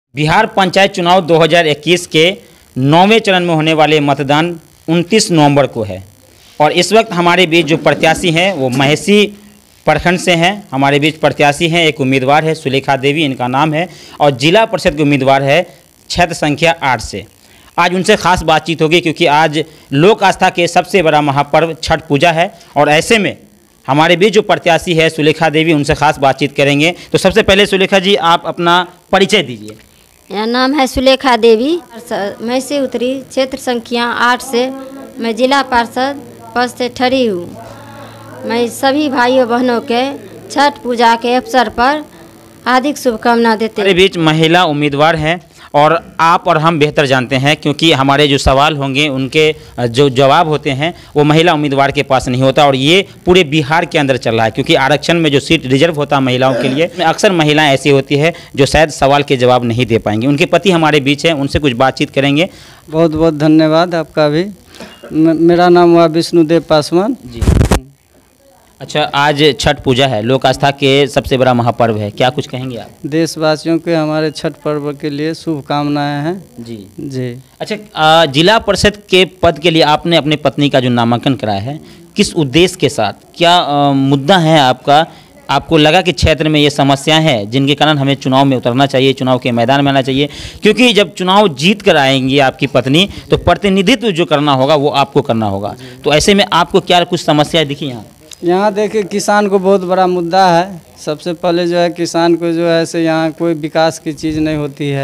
बिहार पंचायत चुनाव 2021 के 9वें चरण में होने वाले मतदान 29 नवंबर को है और इस वक्त हमारे बीच जो प्रत्याशी हैं वो महेसी प्रखंड से हैं। हमारे बीच प्रत्याशी हैं, एक उम्मीदवार है सुलेखा देवी इनका नाम है और जिला परिषद के उम्मीदवार है क्षेत्र संख्या 8 से। आज उनसे खास बातचीत होगी क्योंकि आज लोक आस्था के सबसे बड़ा महापर्व छठ पूजा है और ऐसे में हमारे बीच जो प्रत्याशी है सुलेखा देवी, उनसे खास बातचीत करेंगे। तो सबसे पहले सुलेखा जी, आप अपना परिचय दीजिए। मेरा नाम है सुलेखा देवी, महेसी उत्तरी क्षेत्र संख्या 8 से मैं जिला पार्षद पद से ठहरी हूँ। मैं सभी भाइयों बहनों के छठ पूजा के अवसर पर हार्दिक शुभकामना देते हैं। हमारे बीच महिला उम्मीदवार हैं और आप और हम बेहतर जानते हैं क्योंकि हमारे जो सवाल होंगे उनके जो जवाब होते हैं वो महिला उम्मीदवार के पास नहीं होता और ये पूरे बिहार के अंदर चल रहा है क्योंकि आरक्षण में जो सीट रिजर्व होता है महिलाओं के लिए, अक्सर महिलाएं ऐसी होती है जो शायद सवाल के जवाब नहीं दे पाएंगी। उनके पति हमारे बीच हैं, उनसे कुछ बातचीत करेंगे। बहुत बहुत धन्यवाद आपका भी। मेरा नाम हुआ विष्णुदेव पासवान जी। अच्छा, आज छठ पूजा है, लोक आस्था के सबसे बड़ा महापर्व है, क्या कुछ कहेंगे आप? देशवासियों के हमारे छठ पर्व के लिए शुभकामनाएं हैं जी जी। अच्छा, जिला परिषद के पद के लिए आपने अपनी पत्नी का जो नामांकन कराया है, किस उद्देश्य के साथ, क्या मुद्दा है आपका? आपको लगा कि क्षेत्र में ये समस्याएं हैं जिनके कारण हमें चुनाव में उतरना चाहिए, चुनाव के मैदान में आना चाहिए? क्योंकि जब चुनाव जीत कर आएंगी आपकी पत्नी तो प्रतिनिधित्व जो करना होगा वो आपको करना होगा। तो ऐसे में आपको क्या कुछ समस्याएं दिखी यहाँ देखिए, किसान को बहुत बड़ा मुद्दा है। सबसे पहले जो है किसान को जो है से यहाँ कोई विकास की चीज़ नहीं होती है।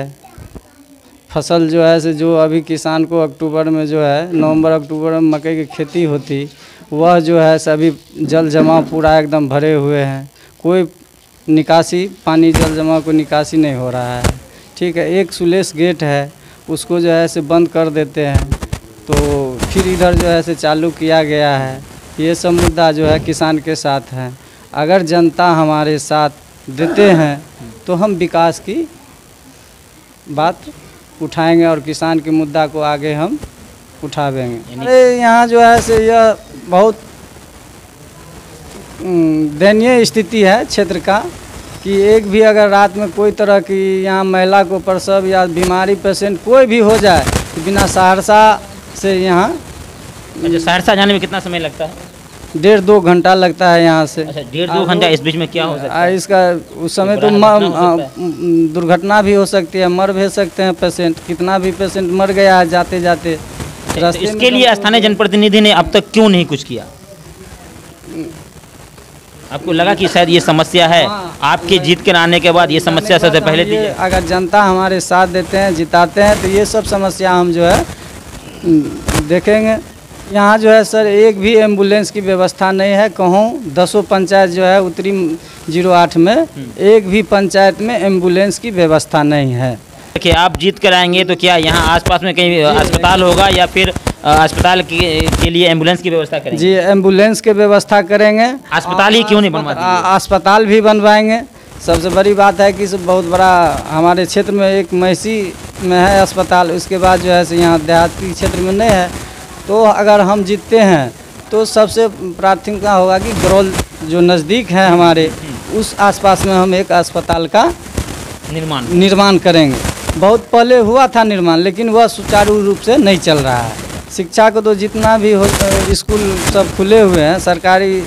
फसल जो है से जो अभी किसान को अक्टूबर में जो है नवंबर अक्टूबर में मकई की खेती होती, वह जो है से अभी जल जमाव पूरा एकदम भरे हुए हैं। कोई निकासी, पानी जल जमाव को निकासी नहीं हो रहा है। ठीक है, एक सुलेश गेट है उसको जो है से बंद कर देते हैं तो फिर इधर जो है से चालू किया गया है। ये सब मुद्दा जो है किसान के साथ है। अगर जनता हमारे साथ देते हैं तो हम विकास की बात उठाएंगे और किसान के मुद्दा को आगे हम उठावेंगे। अरे यहाँ जो है से यह बहुत दयनीय स्थिति है क्षेत्र का कि एक भी अगर रात में कोई तरह की यहाँ महिला को प्रसव या बीमारी पेशेंट कोई भी हो जाए तो बिना सहरसा से यहाँ। अच्छा, सहरसा जाने में कितना समय लगता है? 1.5-2 घंटा लगता है यहाँ से। अच्छा, 1.5-2 घंटा। इस बीच में क्या हो सकता है? इसका उस समय तो दुर्घटना भी हो सकती है, मर भी सकते हैं पेशेंट। कितना भी पेशेंट मर गया है जाते जाते रास्ते। इसके लिए स्थानीय जनप्रतिनिधि ने अब तक क्यों नहीं कुछ किया? आपको लगा कि शायद ये समस्या है? आपके जीत कर आने के बाद ये समस्या सबसे पहले थी। अगर जनता हमारे साथ देते हैं, जिताते हैं तो ये सब समस्या हम जो है देखेंगे। यहाँ जो है सर एक भी एम्बुलेंस की व्यवस्था नहीं है। कहूँ 10 पंचायत जो है उत्तरी 08 में एक भी पंचायत में एम्बुलेंस की व्यवस्था नहीं है। देखिए, आप जीत कर आएंगे तो क्या यहाँ आसपास में कहीं अस्पताल होगा या फिर अस्पताल के लिए एम्बुलेंस की व्यवस्था करेंगे? जी, एम्बुलेंस की व्यवस्था करेंगे। अस्पताल ही क्यों नहीं बनवाते? अस्पताल भी बनवाएंगे। सबसे बड़ी बात है कि बहुत बड़ा हमारे क्षेत्र में एक महेसी में है अस्पताल, उसके बाद जो है से यहाँ देहाती क्षेत्र में नहीं है। तो अगर हम जीतते हैं तो सबसे प्राथमिकता होगा कि गरौल जो नज़दीक है हमारे, उस आसपास में हम एक अस्पताल का निर्माण करेंगे। बहुत पहले हुआ था निर्माण, लेकिन वह सुचारू रूप से नहीं चल रहा है। शिक्षा को तो जितना भी हो, स्कूल सब खुले हुए हैं, सरकारी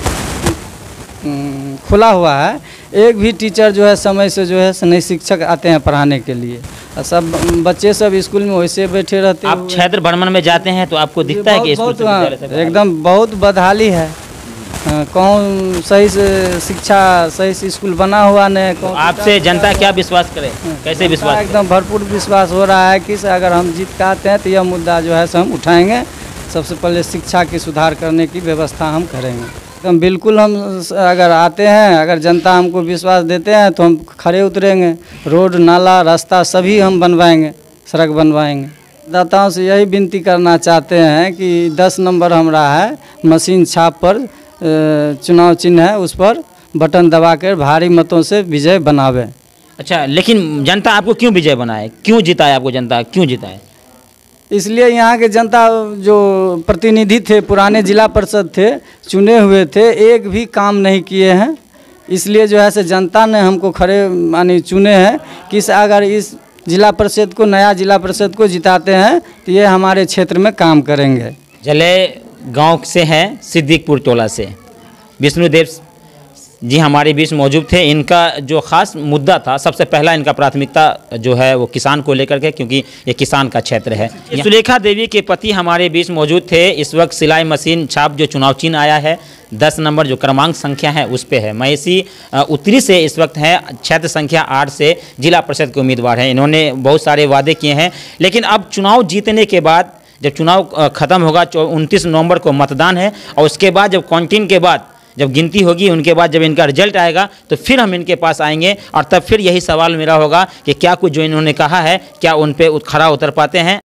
खुला हुआ है, एक भी टीचर जो है समय से जो है नहीं शिक्षक आते हैं पढ़ाने के लिए। सब बच्चे सब स्कूल में वैसे बैठे रहते हैं। आप क्षेत्र भ्रमण में जाते हैं तो आपको दिखता है कि एकदम बहुत बदहाली है। कौन सही से शिक्षा, सही से स्कूल बना हुआ नहीं। तो आपसे जनता क्या विश्वास करे, कैसे विश्वास? एकदम भरपूर विश्वास हो रहा है कि अगर हम जीत के आते हैं तो यह मुद्दा जो है हम उठाएंगे। सबसे पहले शिक्षा की सुधार करने की व्यवस्था हम करेंगे। एकदम बिल्कुल, हम अगर आते हैं, अगर जनता हमको विश्वास देते हैं तो हम खड़े उतरेंगे। रोड, नाला, रास्ता सभी हम बनवाएंगे, सड़क बनवाएंगे। दाताओं से यही विनती करना चाहते हैं कि 10 नंबर हमारा है, मशीन छाप पर चुनाव चिन्ह है, उस पर बटन दबाकर भारी मतों से विजय बनावे। अच्छा, लेकिन जनता आपको क्यों विजय बनाए, क्यों जिताए? आपको जनता क्यों जिताए? इसलिए यहाँ के जनता जो प्रतिनिधि थे, पुराने जिला परिषद थे, चुने हुए थे, एक भी काम नहीं किए हैं। इसलिए जो है से जनता ने हमको खड़े मानी चुने हैं कि अगर इस जिला परिषद को, नया जिला परिषद को जिताते हैं तो ये हमारे क्षेत्र में काम करेंगे। जले गांव से हैं, सिद्दीकपुर टोला से विष्णुदेव जी हमारे बीच मौजूद थे। इनका जो ख़ास मुद्दा था, सबसे पहला इनका प्राथमिकता जो है वो किसान को लेकर के, क्योंकि ये किसान का क्षेत्र है। सुलेखा देवी के पति हमारे बीच मौजूद थे। इस वक्त सिलाई मशीन छाप जो चुनाव चिन्ह आया है 10 नंबर जो क्रमांक संख्या है उस पे है। महेशी उत्तरी से इस वक्त है, क्षेत्र संख्या 8 से जिला परिषद के उम्मीदवार हैं। इन्होंने बहुत सारे वादे किए हैं, लेकिन अब चुनाव जीतने के बाद जब चुनाव खत्म होगा 29 नवंबर को मतदान है, और उसके बाद जब काउंटिंग के बाद जब गिनती होगी, उनके बाद जब इनका रिजल्ट आएगा तो फिर हम इनके पास आएंगे और तब फिर यही सवाल मेरा होगा कि क्या कुछ जो इन्होंने कहा है क्या उन पे खरा उतर पाते हैं।